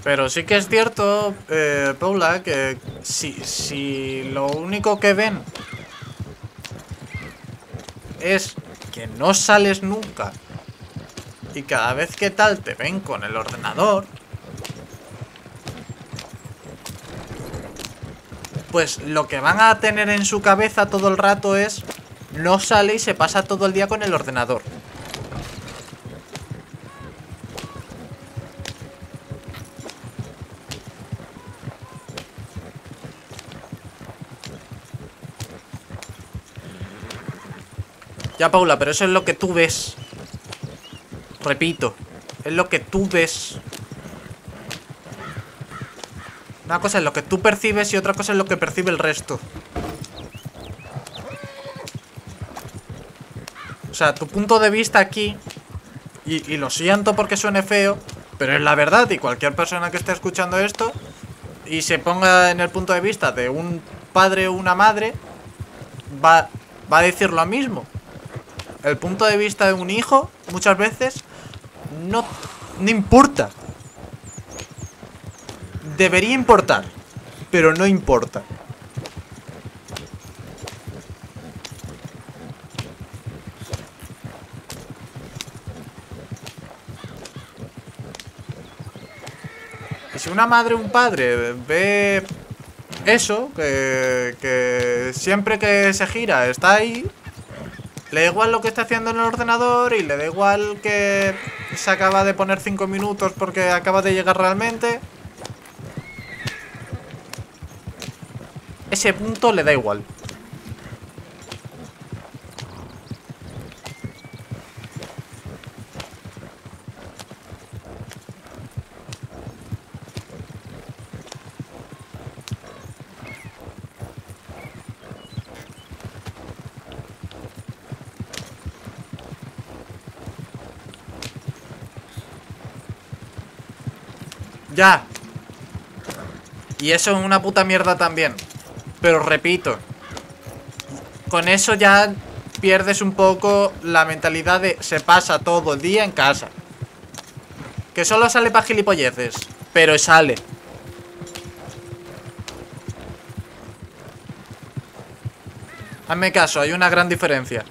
Pero sí que es cierto, Paula, que si lo único que ven es que no sales nunca y cada vez que tal te ven con el ordenador, pues lo que van a tener en su cabeza todo el rato es no sale y se pasa todo el día con el ordenador. Ya, Paula, pero eso es lo que tú ves. Repito, es lo que tú ves. Una cosa es lo que tú percibes y otra cosa es lo que percibe el resto. O sea, tu punto de vista aquí, y lo siento porque suene feo, pero es la verdad, y cualquier persona que esté escuchando esto y se ponga en el punto de vista de un padre o una madre, va a decir lo mismo. El punto de vista de un hijo muchas veces no importa. Debería importar, pero no importa. Y si una madre o un padre ve eso, que siempre que se gira está ahí, le da igual lo que está haciendo en el ordenador y le da igual que se acaba de poner 5 minutos porque acaba de llegar realmente, ese punto le da igual. Ya. Y eso es una puta mierda también. Pero repito, con eso ya pierdes un poco la mentalidad de se pasa todo el día en casa. Que solo sale para gilipolleces, pero sale. Hazme caso, hay una gran diferencia.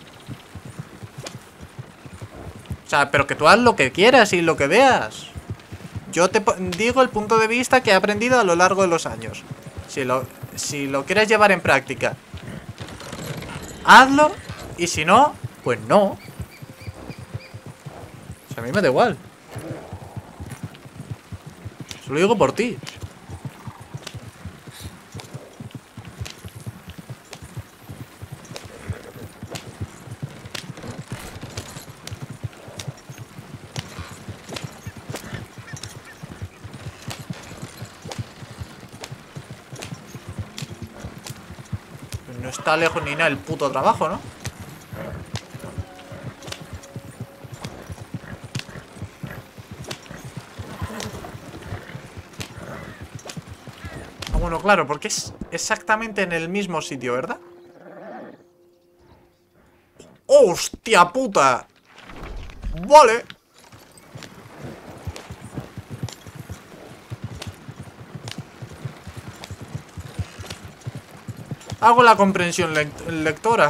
O sea, pero que tú haz lo que quieras y lo que veas. Yo te digo el punto de vista que he aprendido a lo largo de los años. Si lo quieres llevar en práctica, hazlo. Y si no, pues no. O sea, a mí me da igual. Se lo digo por ti. No está lejos ni nada el puto trabajo, ¿no? Ah, bueno, claro, porque es exactamente en el mismo sitio, ¿verdad? ¡Hostia puta! Vale. Hago la comprensión lectora.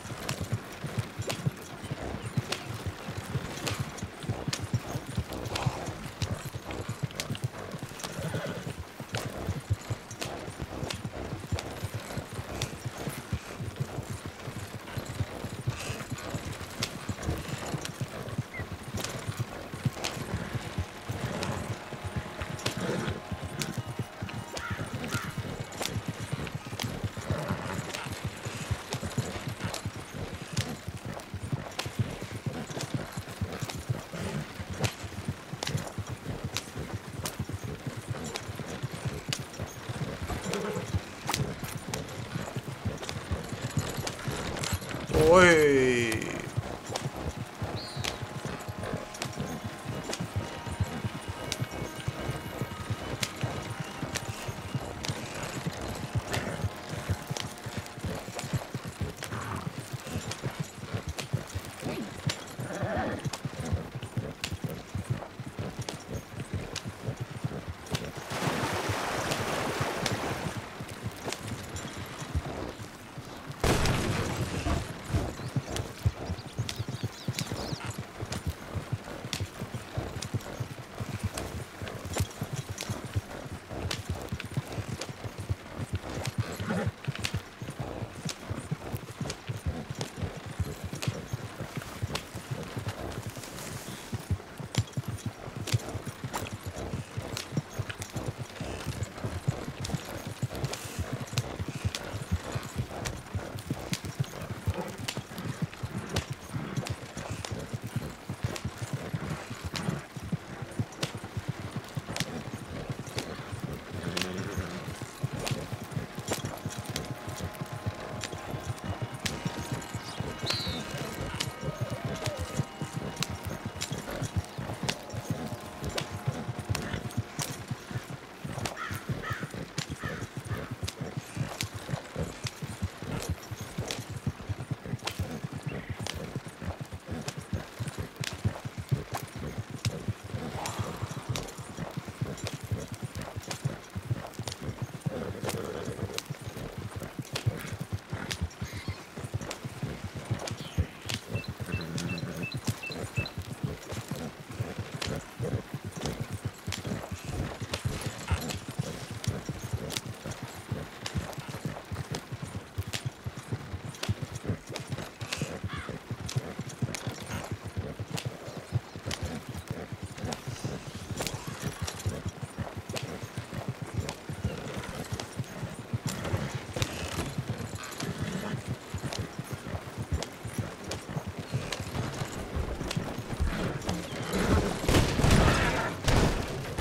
Uy.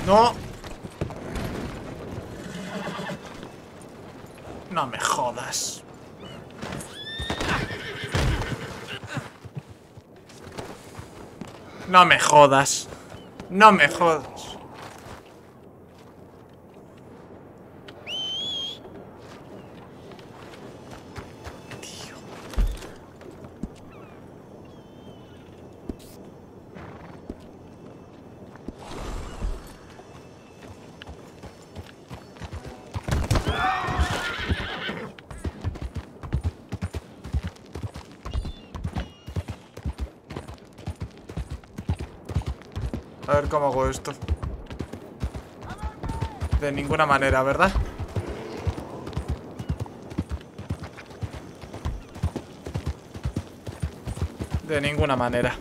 No. No me jodas. No me jodas. No me jodas. Tío. A ver cómo hago esto. De ninguna manera, ¿verdad? De ninguna manera.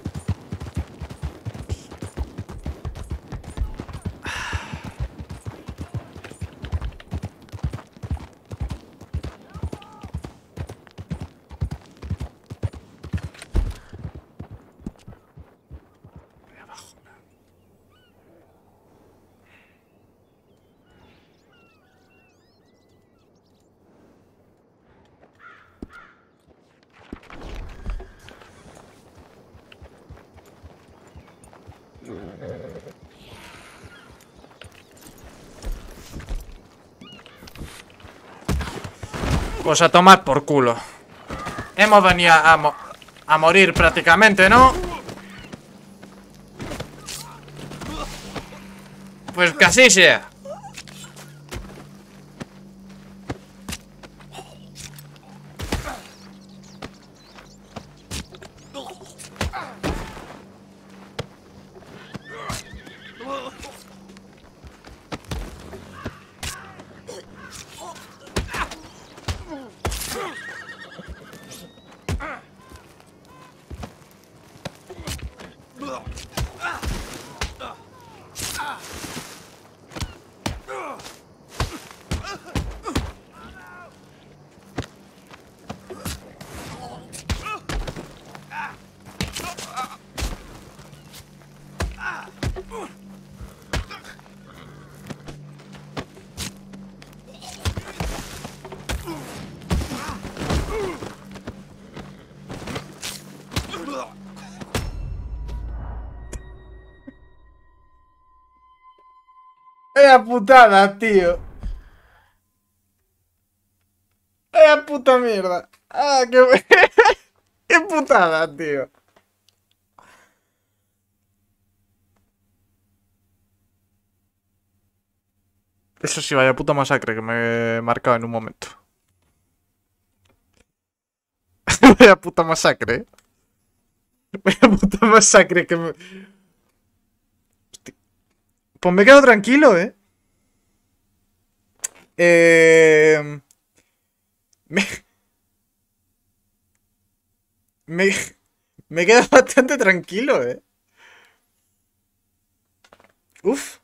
Pues a tomar por culo. Hemos venido a morir prácticamente, ¿no? Pues que así sea. Vaya putada, tío. Vaya puta mierda. Ah, qué... qué putada, tío. Eso sí, vaya puta masacre que me he marcado en un momento. Vaya puta masacre, ¿eh? Vaya puta masacre que me... Pues me quedo tranquilo, ¿eh? Eh... Me... Me... Me quedo bastante tranquilo, ¿eh? Uf.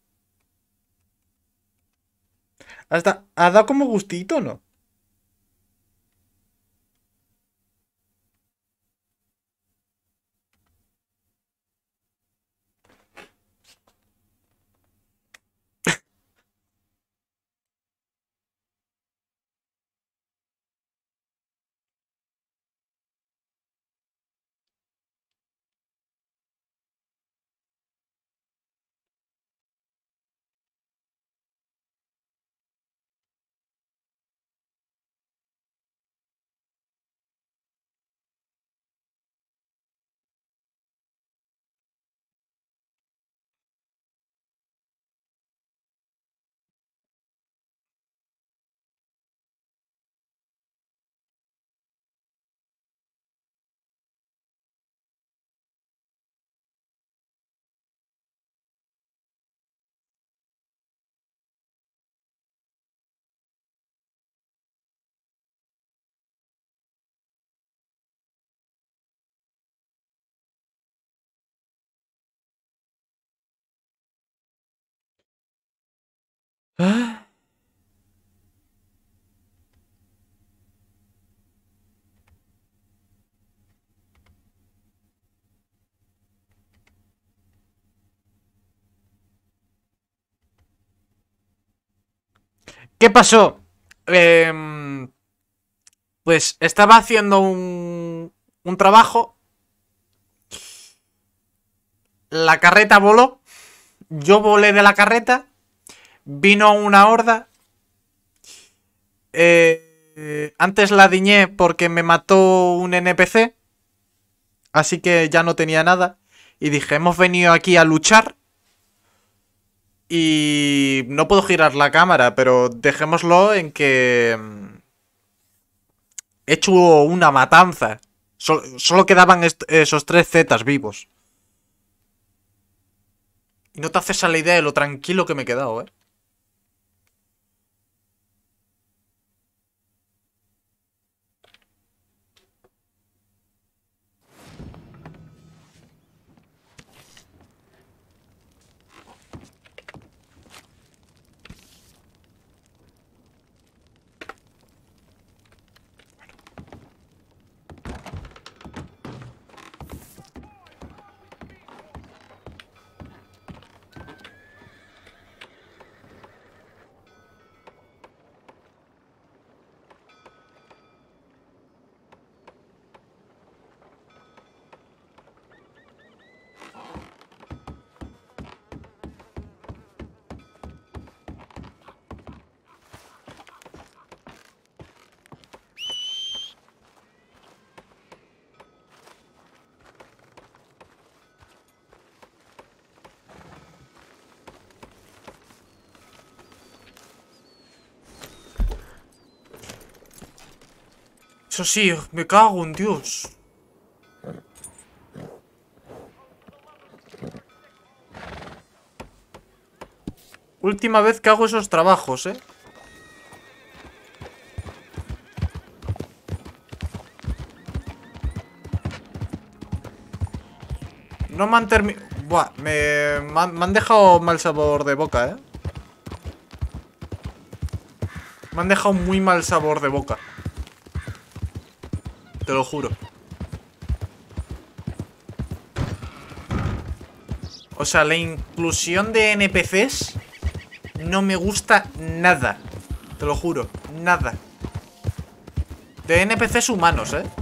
Hasta... Ha dado como gustito, ¿no? Ah. ¿Qué pasó? Pues estaba haciendo un trabajo. La carreta voló. Yo volé de la carreta. Vino una horda. Antes la diñé porque me mató un NPC. Así que ya no tenía nada. Y dije, hemos venido aquí a luchar. Y no puedo girar la cámara, pero dejémoslo en que he hecho una matanza. Solo quedaban esos 3 Zetas vivos. Y no te haces a la idea de lo tranquilo que me he quedado, ¿eh? Eso sí, me cago en Dios. Última vez que hago esos trabajos, ¿eh? No me han terminado... Buah, me han dejado mal sabor de boca, ¿eh? Me han dejado muy mal sabor de boca. Te lo juro. O sea, la inclusión de NPCs no me gusta nada. Te lo juro, nada. De NPCs humanos, ¿eh?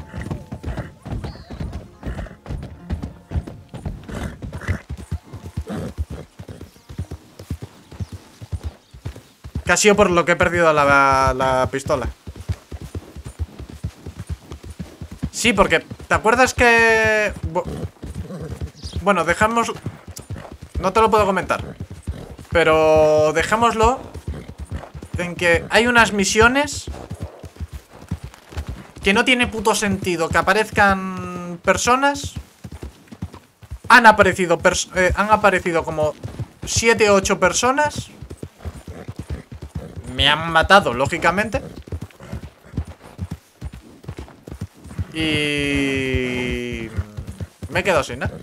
Que ha sido por lo que he perdido la pistola. Sí, porque... ¿Te acuerdas que...? Bueno, dejamos... No te lo puedo comentar. Pero dejémoslo en que hay unas misiones que no tiene puto sentido que aparezcan personas. Han aparecido como 7 o 8 personas. Me han matado, lógicamente. Y... me he quedado sin nada.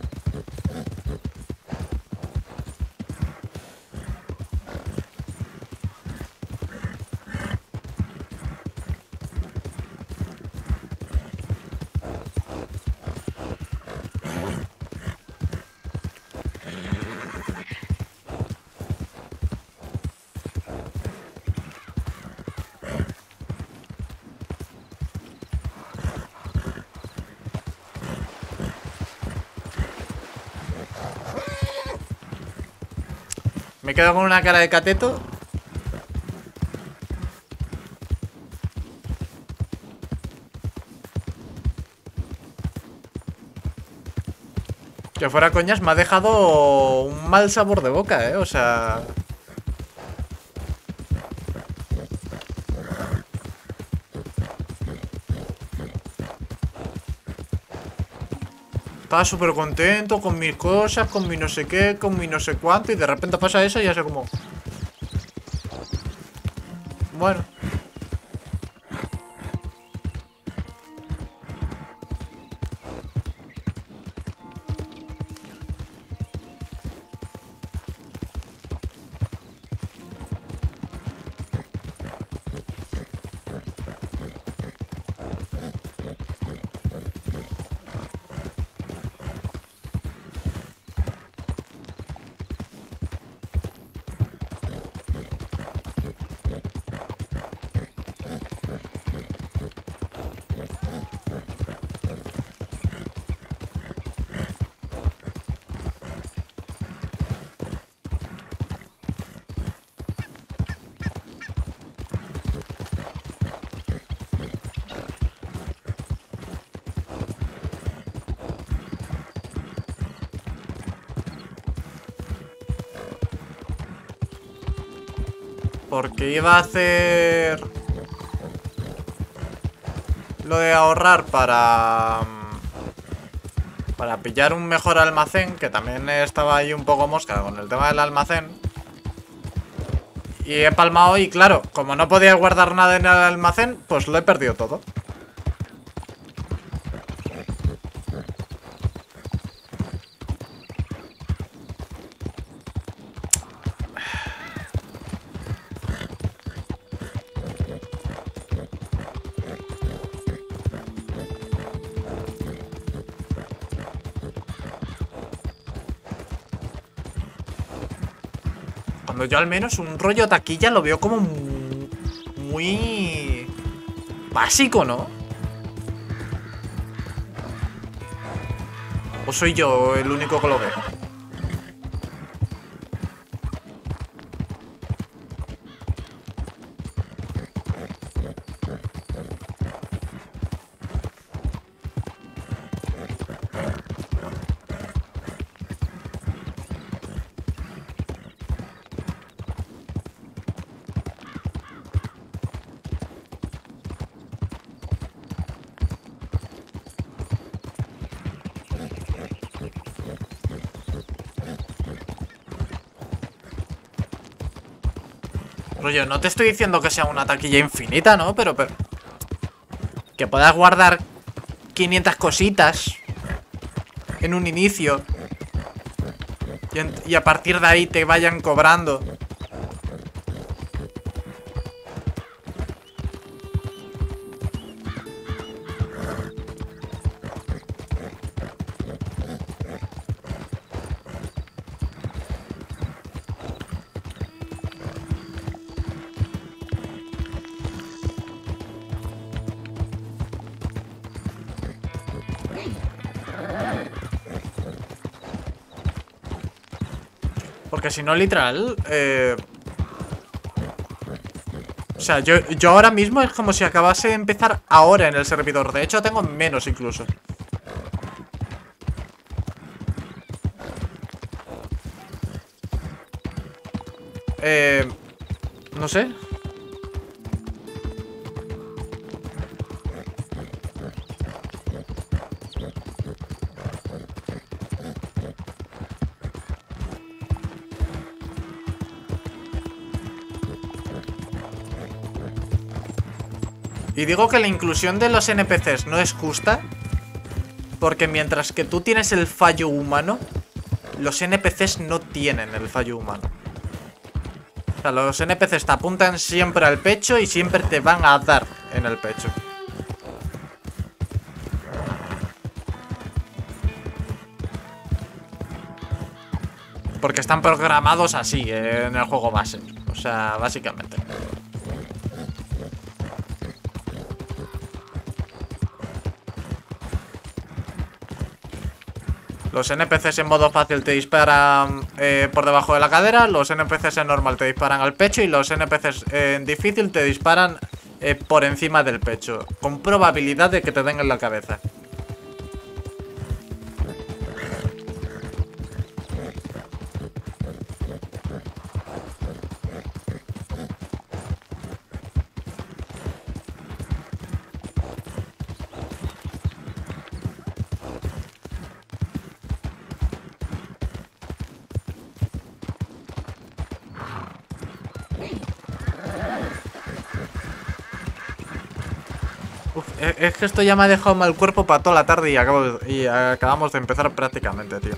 Me quedo con una cara de cateto. Que fuera coñas, me ha dejado un mal sabor de boca, o sea... Estaba súper contento con mis cosas, con mi no sé qué, con mi no sé cuánto. Y de repente pasa eso y ya sé como... Bueno. Porque iba a hacer lo de ahorrar para pillar un mejor almacén, que también estaba ahí un poco mosca con el tema del almacén. Y he palmado y claro, como no podía guardar nada en el almacén, pues lo he perdido todo. Cuando yo al menos un rollo taquilla lo veo como muy básico, ¿no? ¿O soy yo el único que lo ve? Rollo, no te estoy diciendo que sea una taquilla infinita, ¿no? Pero que puedas guardar 500 cositas en un inicio y a partir de ahí te vayan cobrando. Porque si no, literal, o sea, yo ahora mismo es como si acabase de empezar ahora en el servidor. De hecho, tengo menos incluso. No sé. Y digo que la inclusión de los NPCs no es justa, porque mientras que tú tienes el fallo humano, los NPCs no tienen el fallo humano. O sea, los NPCs te apuntan siempre al pecho y siempre te van a dar en el pecho. Porque están programados así en el juego base. O sea, básicamente. Los NPCs en modo fácil te disparan por debajo de la cadera. Los NPCs en normal te disparan al pecho. Y los NPCs en difícil te disparan por encima del pecho, con probabilidad de que te den en la cabeza. Es que esto ya me ha dejado mal cuerpo para toda la tarde y acabamos de empezar prácticamente, tío.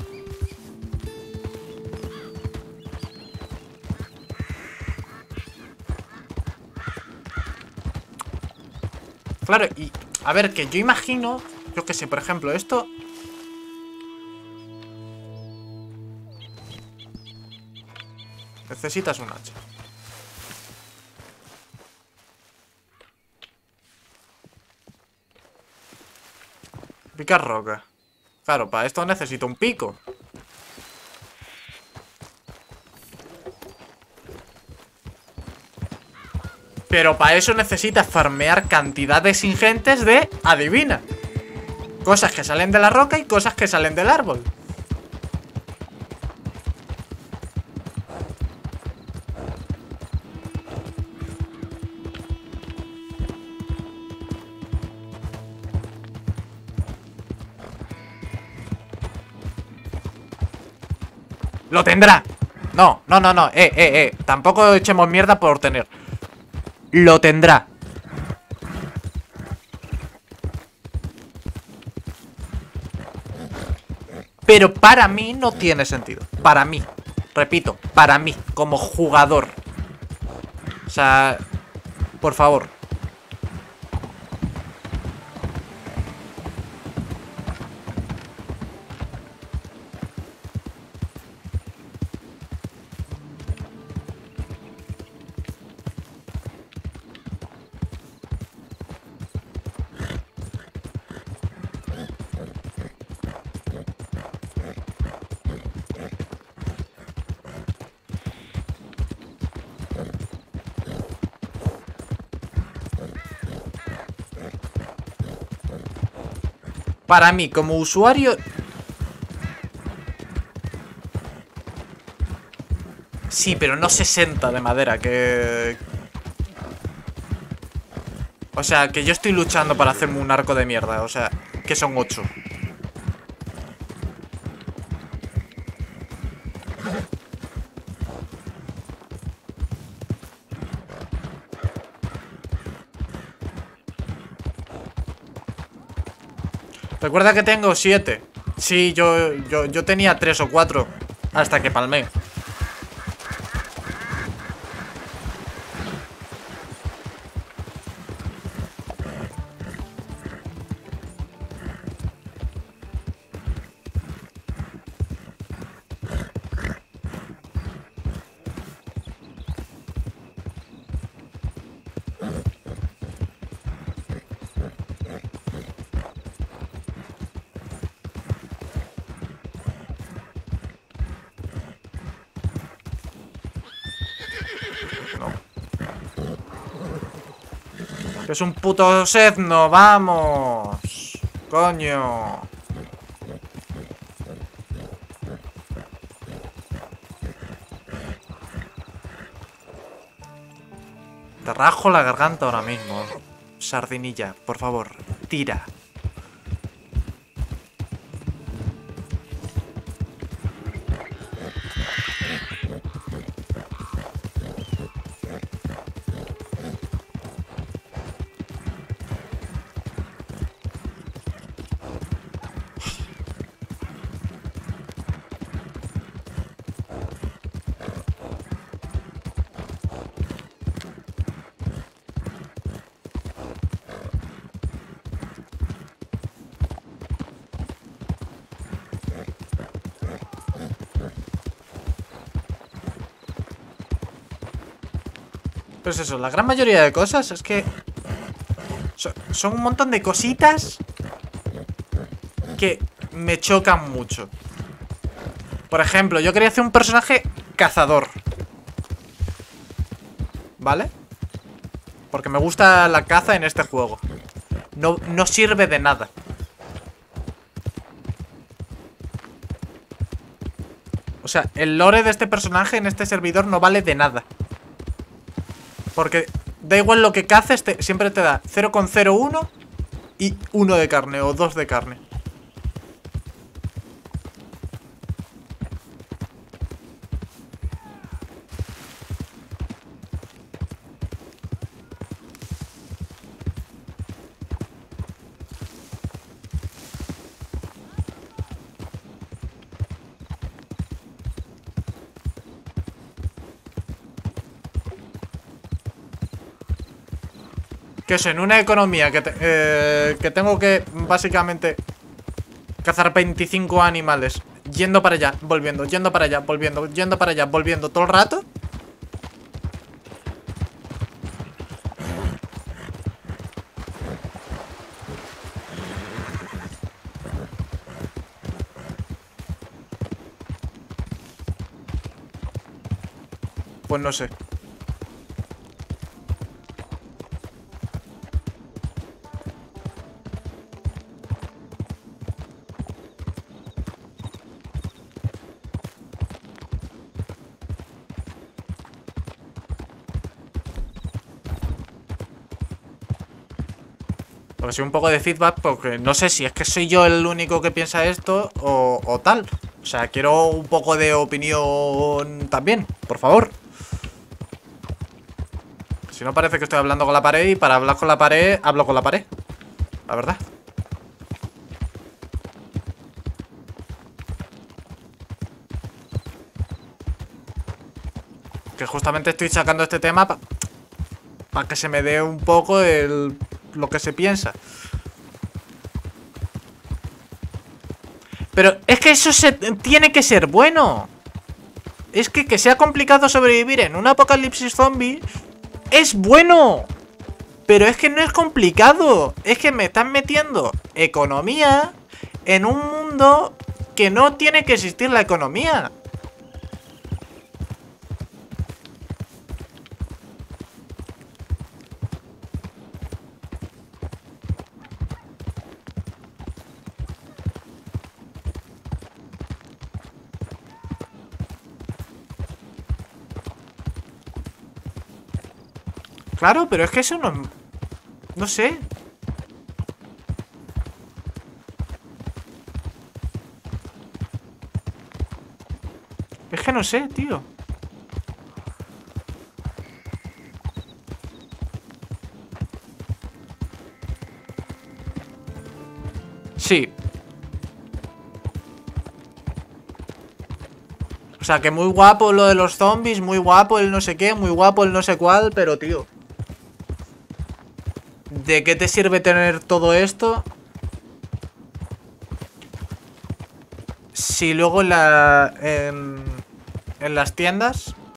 Claro, y a ver, que yo imagino, yo que sé, por ejemplo, esto... Necesitas un hacha. Picar roca. Claro, para esto necesito un pico. Pero para eso necesitas farmear cantidades ingentes de... Adivina. Cosas que salen de la roca y cosas que salen del árbol. Lo tendrá. No, no, no, no. Tampoco echemos mierda por tener. Lo tendrá. Pero para mí no tiene sentido. Para mí. Repito, para mí, como jugador. O sea, por favor. Para mí, como usuario... Sí, pero no 60 de madera, que... O sea, que yo estoy luchando para hacerme un arco de mierda. O sea, que son 8. Recuerda que tengo 7. Sí, yo tenía 3 o 4 hasta que palmé. Que es un puto sezno, vamos. Coño. Te rajo la garganta ahora mismo. Sardinilla, por favor, tira. Pues eso, la gran mayoría de cosas es que son un montón de cositas que me chocan mucho. Por ejemplo, yo quería hacer un personaje cazador, ¿vale? Porque me gusta la caza en este juego. No sirve de nada. O sea, el lore de este personaje en este servidor no vale de nada. Porque da igual lo que caces, siempre te da 0,01 y 1 de carne o 2 de carne. Que eso, en una economía que tengo que básicamente cazar 25 animales, yendo para allá, volviendo, yendo para allá, volviendo, yendo para allá, volviendo todo el rato. Pues no sé. Porque soy un poco de feedback, porque no sé si es que soy yo el único que piensa esto o tal. O sea, quiero un poco de opinión también, por favor. Si no parece que estoy hablando con la pared y para hablar con la pared, hablo con la pared. La verdad. Que justamente estoy sacando este tema para que se me dé un poco lo que se piensa. Pero es que eso tiene que ser bueno. Es que sea complicado sobrevivir en un apocalipsis zombie es bueno. Pero es que no es complicado. Es que me están metiendo economía en un mundo que no tiene que existir la economía. Claro, pero es que eso no... No sé. Es que no sé, tío. Sí. O sea, que muy guapo lo de los zombies, muy guapo el no sé qué, muy guapo el no sé cuál, pero tío, ¿de qué te sirve tener todo esto si luego en las tiendas